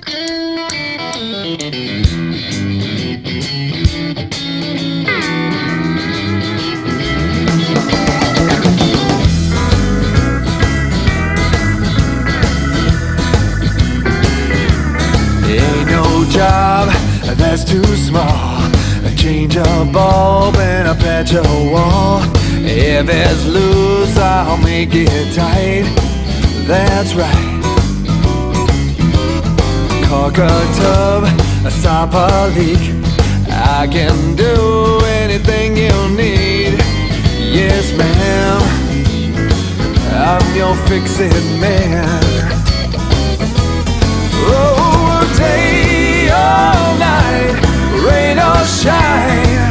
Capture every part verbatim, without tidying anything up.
Ain't no job that's too small. Change a bulb and a patch a wall. If it's loose, I'll make it tight. That's right. Caulk a tub, stop a leak. I can do anything you need. Yes, ma'am, I'm your fix-it man. Oh, day or night, rain or shine,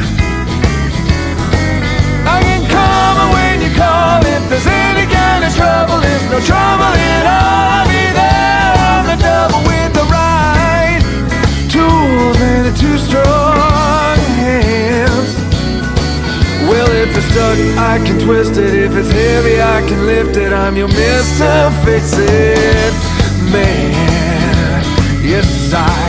I can come when you call. If there's any kind of trouble, there's no trouble at all. I'll be there on the double with the right tools and the two strong hands. Well, if it's stuck, I can twist it. If it's heavy, I can lift it. I'm your Mister Fix-It Man. Yes, I.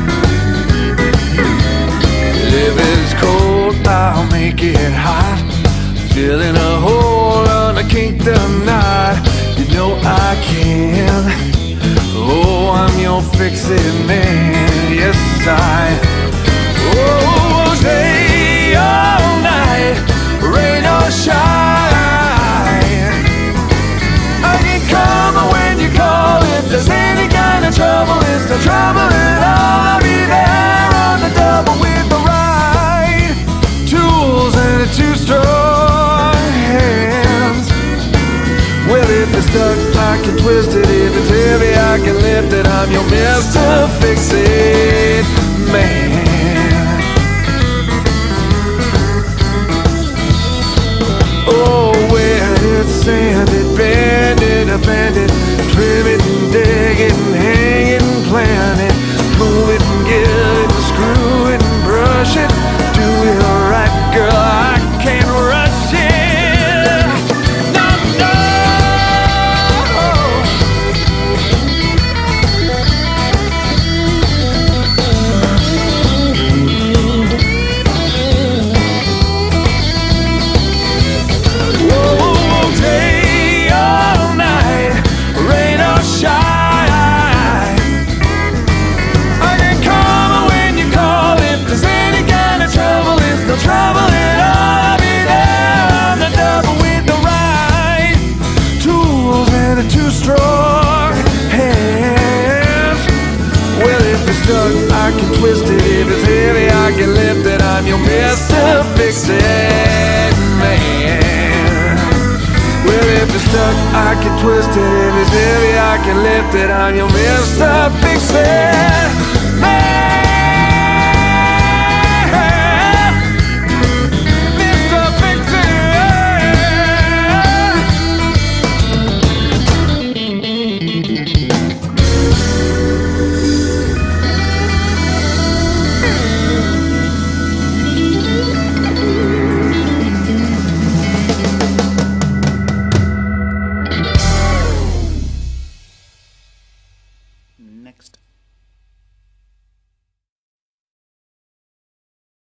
If it's cold, I'll make it hot. Filling a hole on a kink knot. You know I can. Oh, I'm your fix-it man. Yes, I. Oh, day or night, rain or shine, I can come when you call. If there's any kind of trouble, it's no trouble at all. I'll be there on the double with the right tools and the two strong hands. Well, if it's stuck, I can twist it. If it's heavy, I can lift it. I'm your Mister Fix-It Man. Oh, where it's sanded, bended, abandoned, trim it and dig it and hang it and plan it, move it and get it and screw it and brush it. Do it right, girl, I can't rush it. No, no. Whoa, day or night, rain or shine, I can come when you call. If there's any kind of trouble, it's no trouble at all. I'll be there on the double with the right tools and the two strong hands. Well, if it's stuck, I can twist it. If it's heavy, I can lift it. I'm your Mister Fix-It Man. Well, if it's stuck, I can twist it. If it's heavy, I can lift it. I'm your Mister Fix-It Man.